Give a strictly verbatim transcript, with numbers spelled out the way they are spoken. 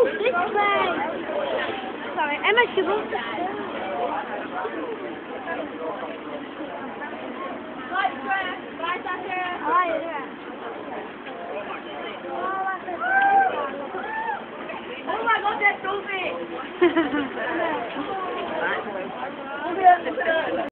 This way. Sorry, Emma Shibble. Oh my god, that's so big!